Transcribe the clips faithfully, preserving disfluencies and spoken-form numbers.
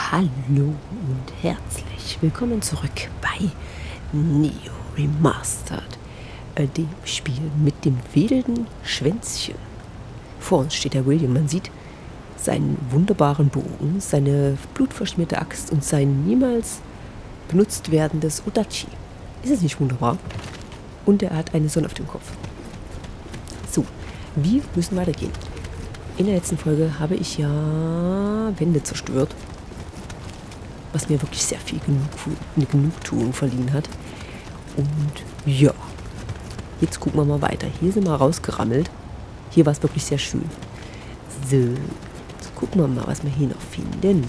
Hallo und herzlich willkommen zurück bei Neo Remastered, äh, dem Spiel mit dem wilden Schwänzchen. Vor uns steht der William, man sieht seinen wunderbaren Bogen, seine blutverschmierte Axt und sein niemals benutzt werdendes Odachi. Ist es nicht wunderbar? Und er hat eine Sonne auf dem Kopf. So, wir müssen weitergehen. In der letzten Folge habe ich ja Wände zerstört, was mir wirklich sehr viel Genug, eine Genugtuung verliehen hat. Und ja, jetzt gucken wir mal weiter. Hier sind wir rausgerammelt. Hier war es wirklich sehr schön. So, jetzt gucken wir mal, was wir hier noch finden.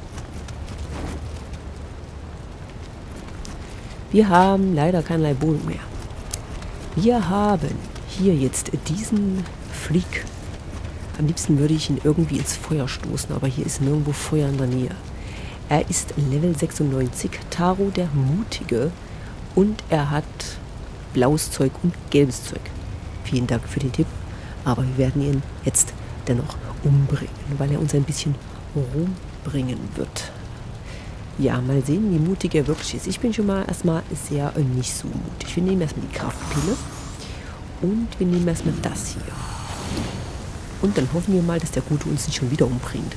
Wir haben leider keinerlei Boden mehr. Wir haben hier jetzt diesen Freak. Am liebsten würde ich ihn irgendwie ins Feuer stoßen, aber hier ist nirgendwo Feuer in der Nähe. Er ist Level sechsundneunzig, Taro der Mutige, und er hat blaues Zeug und gelbes Zeug. Vielen Dank für den Tipp, aber wir werden ihn jetzt dennoch umbringen, weil er uns ein bisschen rumbringen wird. Ja, mal sehen, wie mutig er wirklich ist. Ich bin schon mal erstmal sehr äh, nicht so mutig. Wir nehmen erstmal die Kraftpille und wir nehmen erstmal das hier. Und dann hoffen wir mal, dass der Gute uns nicht schon wieder umbringt.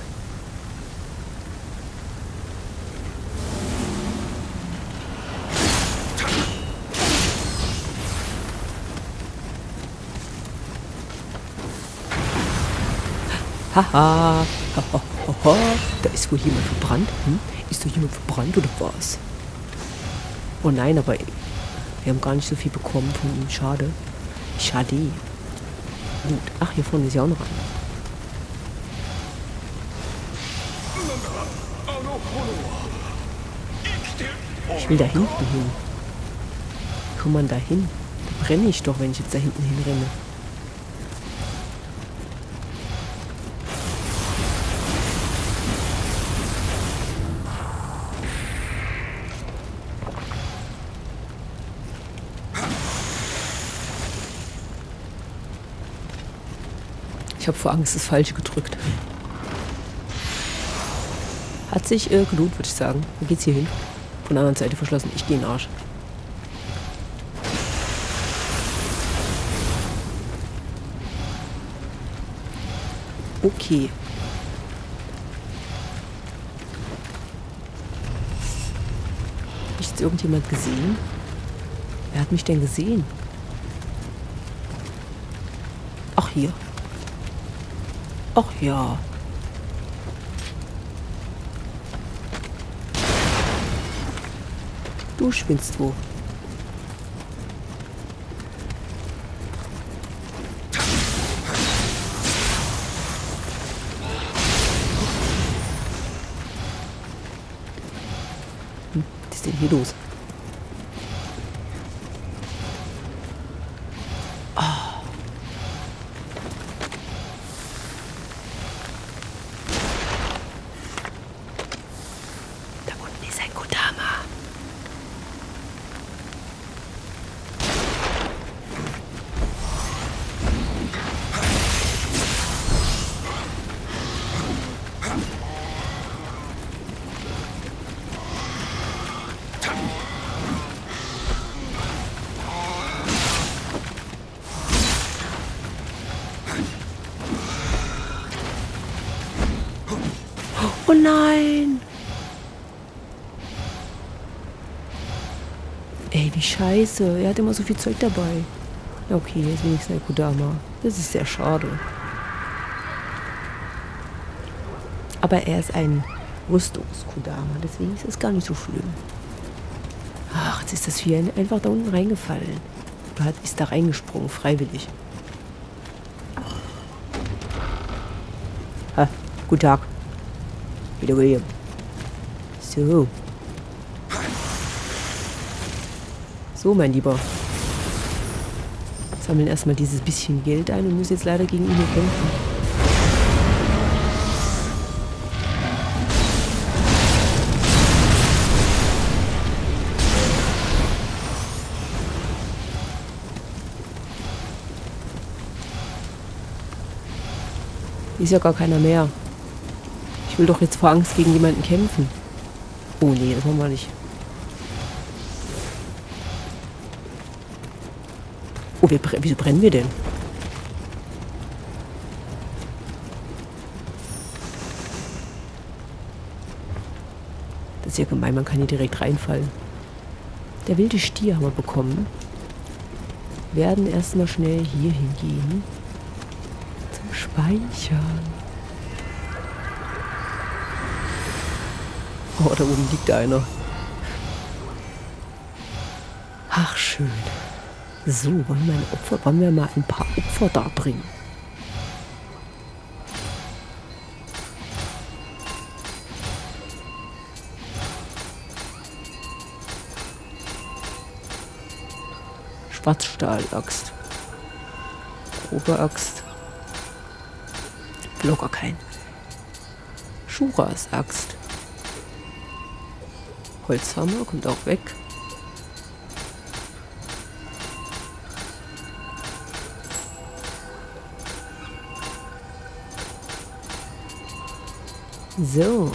Haha, haha, da ist wohl jemand verbrannt. Hm? Ist da jemand verbrannt oder was? Oh nein, aber wir haben gar nicht so viel bekommen von ihm. Schade. Schade. Gut. Ach, hier vorne ist ja auch noch einer. Ich will da hinten hin. Wie kommt man da hin? Da brenne ich doch, wenn ich jetzt da hinten hinrenne. Ich habe vor Angst das Falsche gedrückt. Hat sich äh, gelohnt, würde ich sagen. Wo geht's hier hin? Von der anderen Seite verschlossen. Ich gehe in den Arsch. Okay. Hat mich jetzt irgendjemand gesehen? Wer hat mich denn gesehen? Ach, hier. Ach ja. Du schwindst wo? Hm, was ist denn hier los? Oh nein! Ey, wie scheiße. Er hat immer so viel Zeug dabei. Ja, okay, hier ist wenigstens ein Kodama. Das ist sehr schade. Aber er ist ein Rüstungs-Kodama, deswegen ist es gar nicht so schlimm. Ach, jetzt ist das Vieh einfach da unten reingefallen. Oder hat, ist da reingesprungen, freiwillig. Ha, guten Tag. Wieder William. So. So, mein Lieber. Sammeln erstmal dieses bisschen Geld ein und müssen jetzt leider gegen ihn kämpfen. Ist ja gar keiner mehr. Ich will doch jetzt vor Angst gegen jemanden kämpfen. Oh nee, das machen wir nicht. Oh, wir, wieso brennen wir denn? Das ist ja gemein, man kann hier direkt reinfallen. Der wilde Stier haben wir bekommen. Werden erstmal schnell hier hingehen. Zum Speichern. Oh, da oben liegt einer. Ach, schön. So, wollen wir, ein Opfer, wollen wir mal ein paar Opfer da bringen? Schwarzstahl-Axt. Grobe Axt. Locker kein. Schuras Axt. Holzhammer kommt auch weg. So.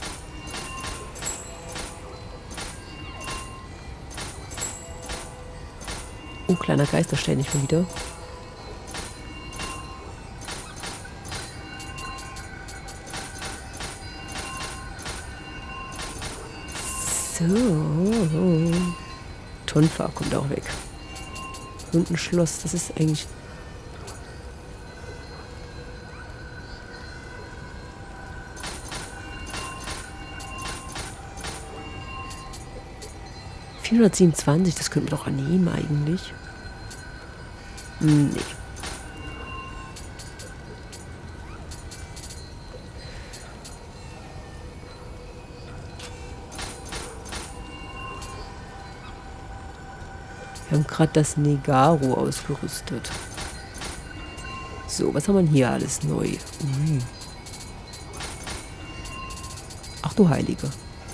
Oh, kleiner Geisterstein nicht mal wieder. So. Tonfa kommt auch weg. Und ein Schloss, das ist eigentlich... vierhundertsiebenundzwanzig, das könnten wir doch annehmen eigentlich. Nee. Wir haben gerade das Negaro ausgerüstet. So, was haben wir hier alles neu? Ui. Ach du Heilige.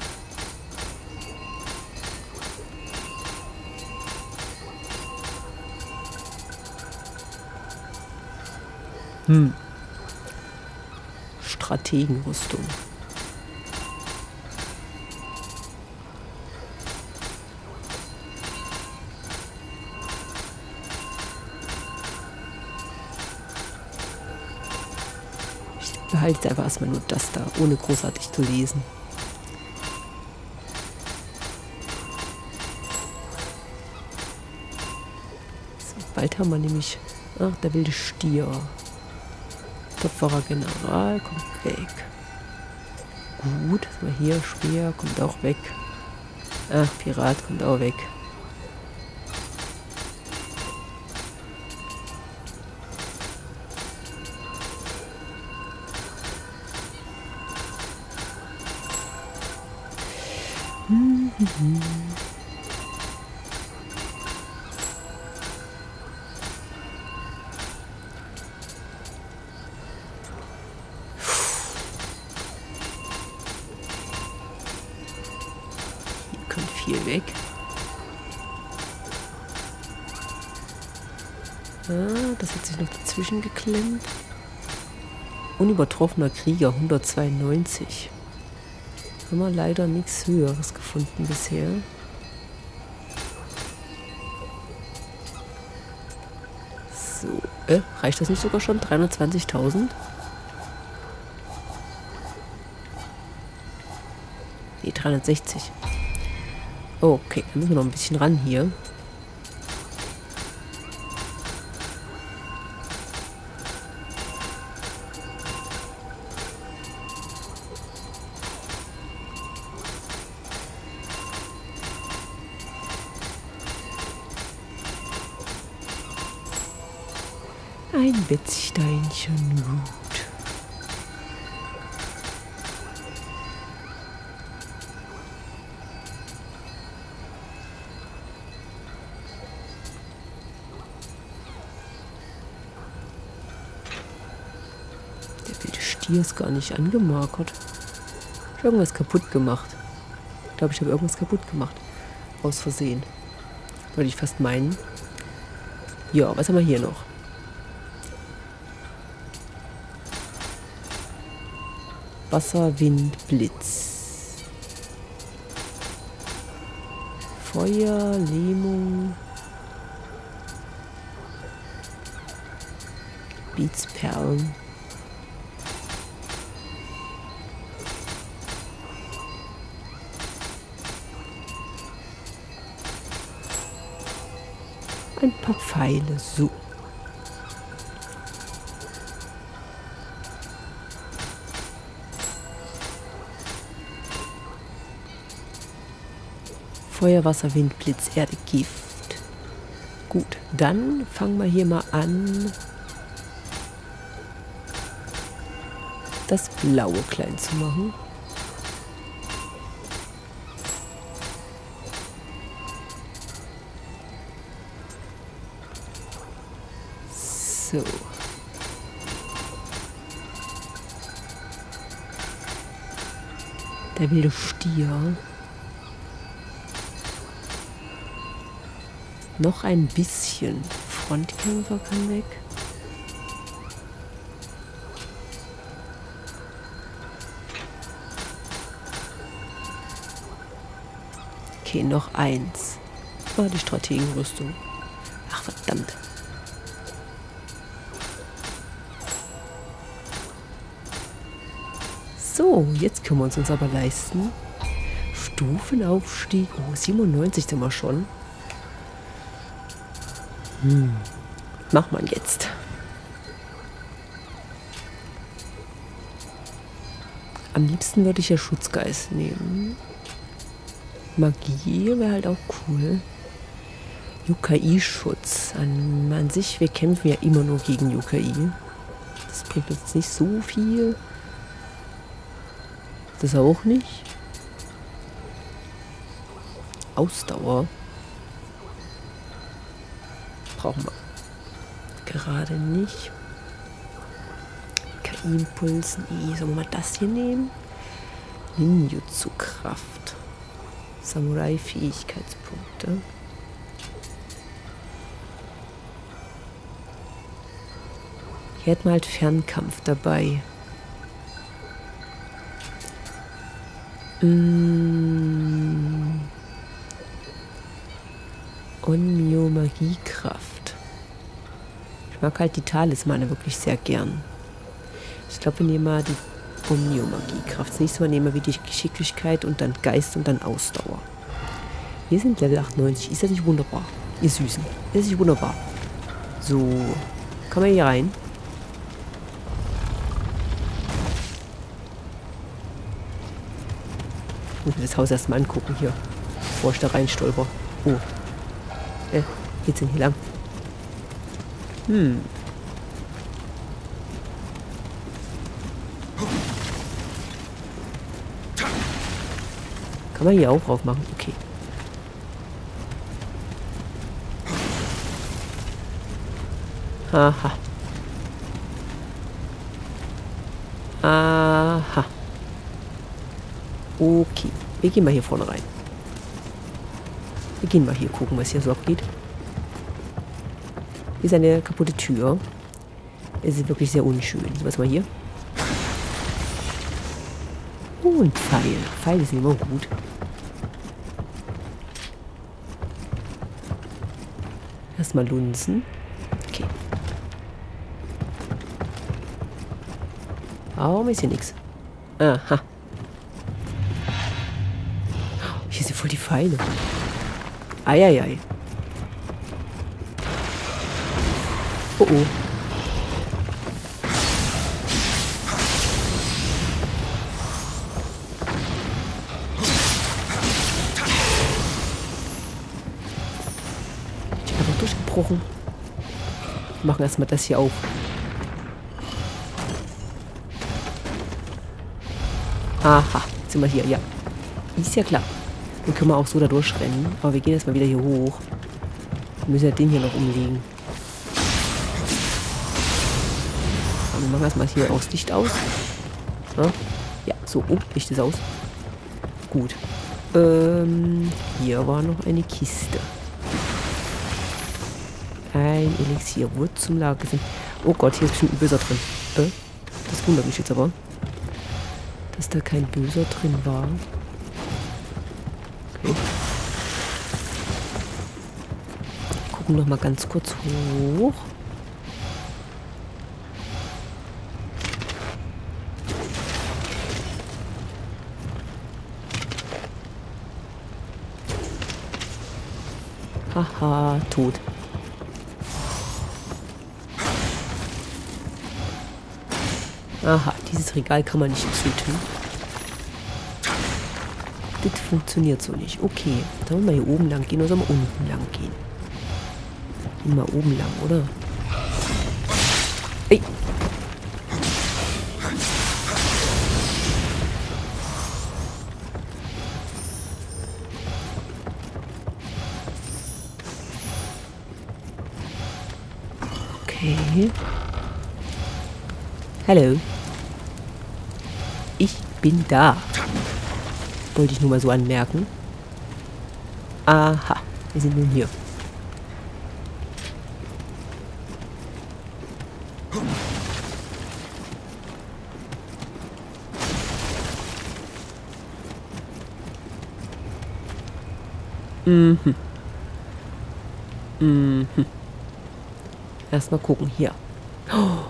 Hm. Strategenrüstung. Ich behalte einfach erstmal nur das da, ohne großartig zu lesen. So, bald haben wir nämlich... Ach, der wilde Stier. Tapferer General kommt weg. Gut, was haben wir hier? Speer kommt auch weg. Ach, Pirat kommt auch weg. Hm, hm, hm. Viel weg. Ah, das hat sich noch dazwischen geklemmt. Unübertroffener Krieger, hundertzweiundneunzig. Haben wir leider nichts Höheres gefunden bisher. So, äh, reicht das nicht sogar schon? dreihundertzwanzigtausend? Nee, dreihundertsechzig. Okay, dann müssen wir noch ein bisschen ran hier. Ein Bettsteinchen gut. Hier ist gar nicht angemarkert. Ich habe irgendwas kaputt gemacht. Ich glaube, ich habe irgendwas kaputt gemacht. Aus Versehen. Würde ich fast meinen. Ja, was haben wir hier noch? Wasser, Wind, Blitz. Feuer, Lähmung. Gebietsperlen. Ein paar Pfeile, so. Feuer, Wasser, Wind, Blitz, Erde, Gift. Gut, dann fangen wir hier mal an, das Blaue klein zu machen. So. Der wilde Stier. Noch ein bisschen. Frontkämpfer kann weg. Okay, noch eins. Ah, die Strategenrüstung. Ach, verdammt. So, jetzt können wir uns uns aber leisten. Stufenaufstieg. Oh, siebenundneunzig sind wir schon. Hm. Mach mal jetzt. Am liebsten würde ich ja Schutzgeist nehmen. Magie wäre halt auch cool. Yukai-Schutz. An, an sich, wir kämpfen ja immer nur gegen Yukai. Das bringt uns nicht so viel. Das auch nicht. Ausdauer. Brauchen wir gerade nicht. K I-Impulsen. Sollen wir mal das hier nehmen? Ninjutsu-Kraft. Samurai-Fähigkeitspunkte. Hier hätten wir halt Fernkampf dabei. Mm. Onmyo Magiekraft. Ich mag halt die Talismane wirklich sehr gern. Ich glaube, wir nehmen mal die Onmyo Magiekraft. Das nächste Mal nehmen wir wieder Geschicklichkeit und dann Geist und dann Ausdauer. Wir sind Level achtundneunzig. Ist das nicht wunderbar? Ihr Süßen. Ist das nicht wunderbar? So. Kann man hier rein? Ich muss mir das Haus erstmal angucken hier. Bevor ich da rein stolper. Oh. Äh, geht's denn hier lang? Hm. Kann man hier auch drauf machen? Okay. Aha. Aha. Okay. Wir gehen mal hier vorne rein. Wir gehen mal hier gucken, was hier so abgeht. Hier ist eine kaputte Tür. Es ist wirklich sehr unschön. Was mal hier? Oh, ein Pfeil. Pfeile sind immer gut. Erstmal lunzen. Okay. Warum ist hier nichts? Aha. Hier sind voll die Pfeile. Eieiei. Oh oh. Ich bin einfach durchgebrochen. Wir machen erstmal das hier auf. Aha, jetzt sind wir hier, ja. Ist ja klar. Dann können wir auch so da durchrennen. Aber wir gehen erstmal wieder hier hoch. Wir müssen ja den hier noch umlegen. Wir machen erstmal hier auch das Licht aus. Ja, ja, so, oh, Licht ist aus. Gut. Ähm, hier war noch eine Kiste. Ein Elixier wurde zum Lager sind. Oh Gott, hier ist bestimmt ein Böser drin. Äh, das wundert mich jetzt aber. dass da kein Böser drin war. Okay. Gucken noch mal ganz kurz hoch. Haha, tot. Aha, dieses Regal kann man nicht zutun. Das funktioniert so nicht. Okay, sollen wir mal hier oben lang gehen oder sollen wir unten lang gehen? Gehen wir oben lang, oder? Ey! Okay. Hallo. Ich bin da. Wollte ich nur mal so anmerken. Aha, wir sind nun hier. Mhm. Mhm. Erstmal gucken hier. Oh.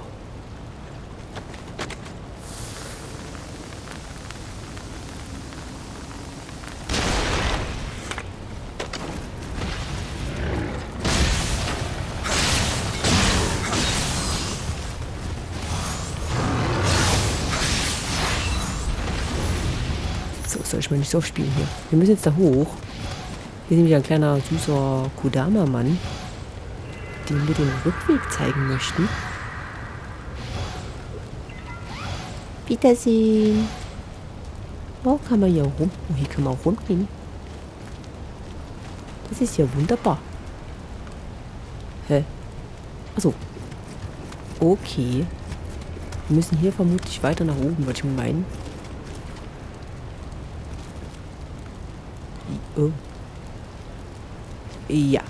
So, soll ich mal nicht so spielen hier. Wir müssen jetzt da hoch. Hier ist nämlich ein kleiner, süßer Kodama-Mann, dem wir den Rückweg zeigen möchten. Wiedersehen. Oh, kann man hier rum? Oh, hier kann man auch rumgehen. Das ist ja wunderbar. Hä? Achso. Okay. Wir müssen hier vermutlich weiter nach oben, würde ich mal meinen. Oh. Ja.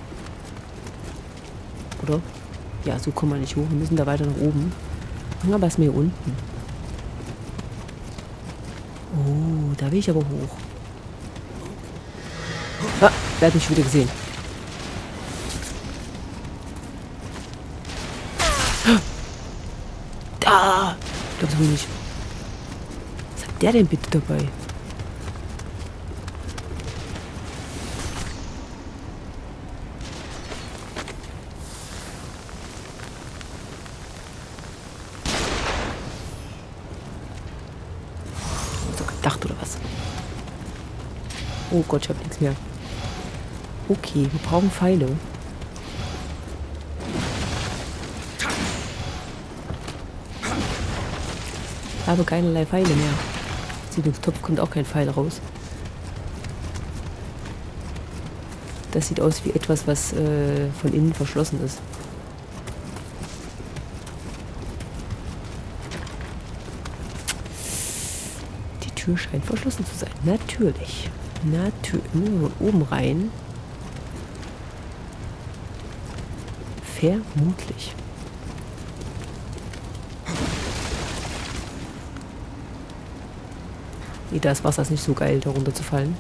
Oder? Ja, so kommen wir nicht hoch. Wir müssen da weiter nach oben. Aber was ist mir hier unten? Oh, da will ich aber hoch. Ah, wer hat mich wieder gesehen? Da! Ich glaube so nicht. Was hat der denn bitte dabei? Gedacht oder was? Oh Gott, ich hab nichts mehr. Okay, wir brauchen Pfeile. Ich habe keinerlei Pfeile mehr. Siedlungstopf kommt auch kein Pfeil raus. Das sieht aus wie etwas, was äh, von innen verschlossen ist. Die Tür scheint verschlossen zu sein. Natürlich. Natürlich. Von oben rein. Vermutlich. Nee, da ist Wasser nicht so geil, da runter zu fallen.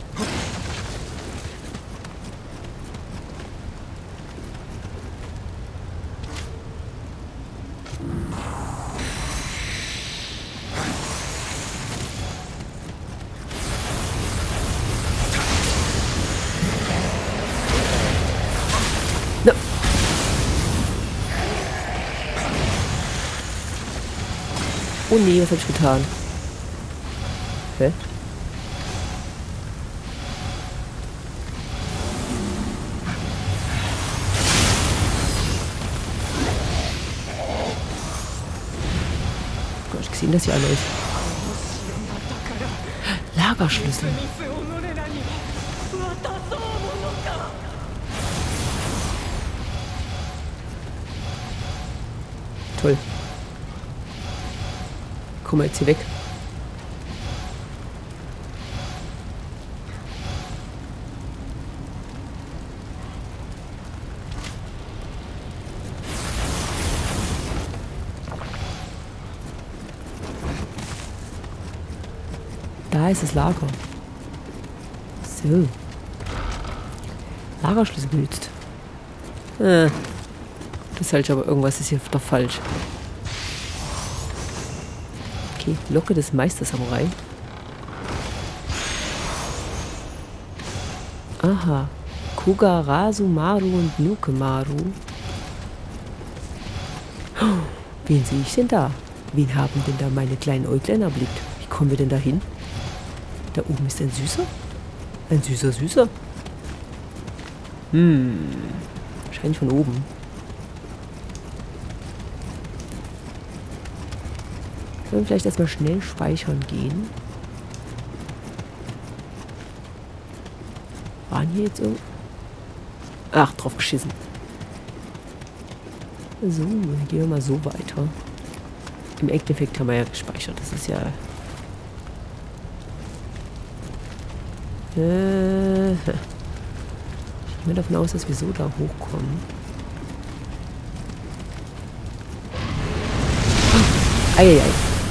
No. Oh nee, was hab ich getan? Hä? Gott, ich gesehen, dass hier einer ist. Lagerschlüssel. Toll. Komm mal jetzt hier weg. ist das Lager. So. Lagerschlüssel benutzt. Äh. Das halte ich aber, irgendwas ist hier doch falsch. Okay, Locke des Meister-Samurai. Aha. Kugarasu Maru und Nukemaru. Oh, wen sehe ich denn da? Wen haben denn da meine kleinen Äuglein erblickt? Wie kommen wir denn da hin? Da oben ist ein Süßer? Ein süßer Süßer? Hm. Wahrscheinlich von oben. Sollen wir vielleicht erstmal schnell speichern gehen? Waren hier jetzt irgendwo... Ach, drauf geschissen. So, dann gehen wir mal so weiter. Im Endeffekt haben wir ja gespeichert. Das ist ja... Äh, ich gehe mal davon aus, dass wir so da hochkommen. Eieiei.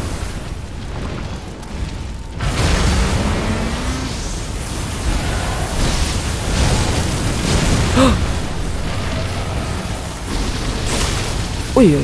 Uiui.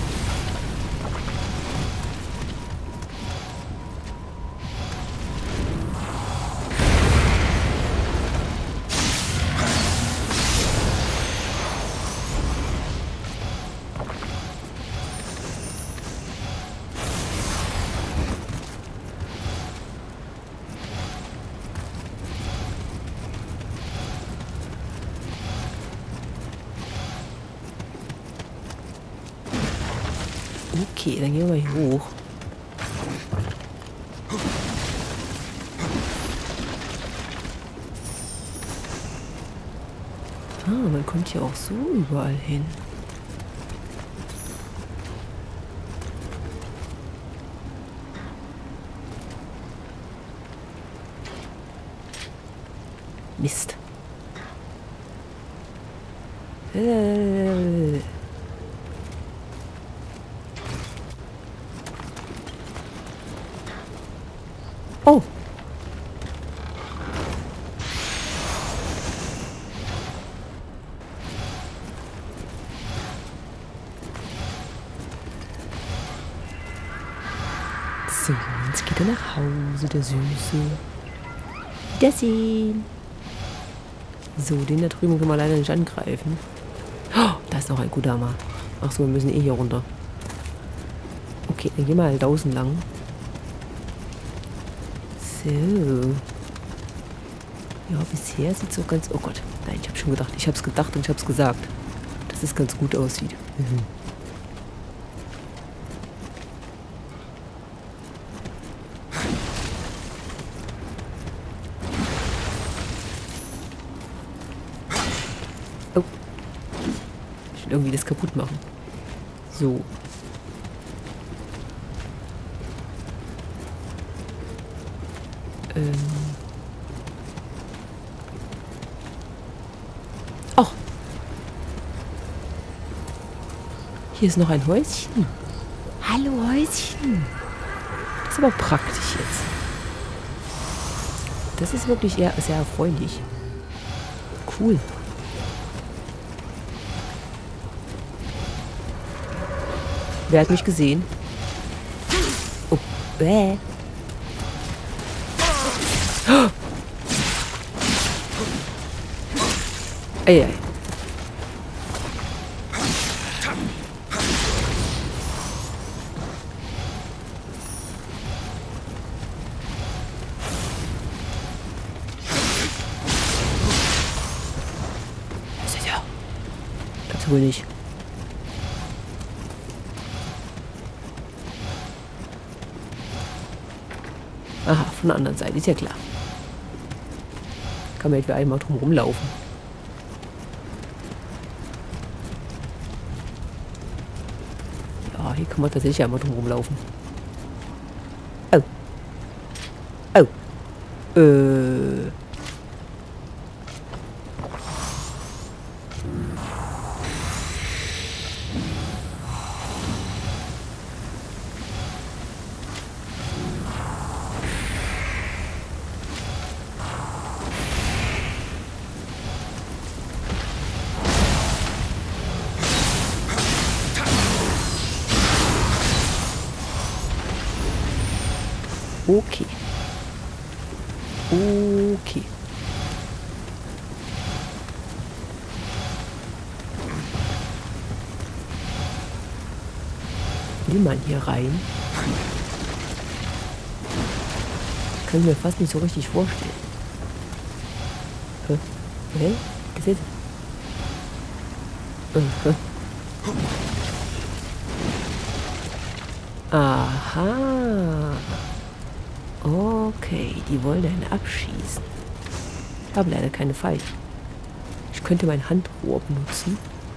Okay, dann gehen wir hier hoch. Ah, man kommt hier auch so überall hin. Mist. Äh. Oh. So, jetzt geht er nach Hause, der Süße. Wiedersehen. So, den da drüben können wir leider nicht angreifen. Oh, da ist noch ein Kudama. Ach so, wir müssen eh hier runter. Okay, dann gehen wir halt außen lang. So. Ja, bisher sieht es so ganz... Oh Gott, nein, ich habe schon gedacht. Ich habe es gedacht und ich habe es gesagt. Dass es ganz gut aussieht. Mhm. Oh. Ich will irgendwie das kaputt machen. So. Ähm. Ach. Hier ist noch ein Häuschen. Hallo Häuschen. Das ist aber praktisch jetzt. Das ist wirklich eher sehr erfreulich. Cool. Wer hat mich gesehen? Oh, bäh. Ey, ey. Sicher. Das wohl nicht. Aha, von der anderen Seite, ist ja klar. Kann man etwa einmal drum rumlaufen. Ja, hier kann man tatsächlich einmal drum rumlaufen. Oh. Oh. Äh. Okay. Okay. Will man hier rein? Kann ich mir fast nicht so richtig vorstellen. Hä? Hä? Was ist das? Aha. Okay, die wollen einen abschießen. Ich habe leider keine Pfeife. Ich könnte mein Handrohr benutzen.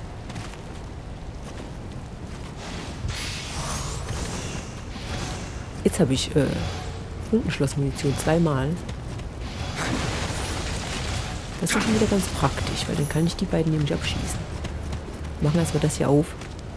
Jetzt habe ich äh, Funkenschlossmunition zweimal. Das ist schon wieder ganz praktisch, weil dann kann ich die beiden nämlich abschießen. Machen wir erstmal das hier auf.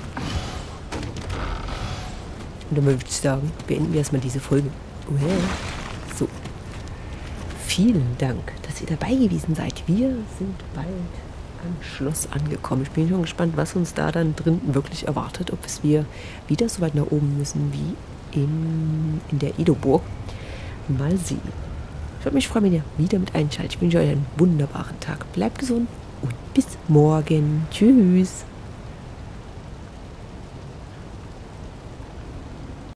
Und dann würde ich sagen, beenden wir erstmal diese Folge. Okay. So. Vielen Dank, dass ihr dabei gewesen seid. Wir sind bald am Schloss angekommen. Ich bin schon gespannt, was uns da dann drin wirklich erwartet. Ob es wir wieder so weit nach oben müssen wie in, in der Edo-Burg. Mal sehen. Ich würde mich freuen, wenn ihr wieder mit einschaltet. Ich wünsche euch einen wunderbaren Tag. Bleibt gesund und bis morgen. Tschüss.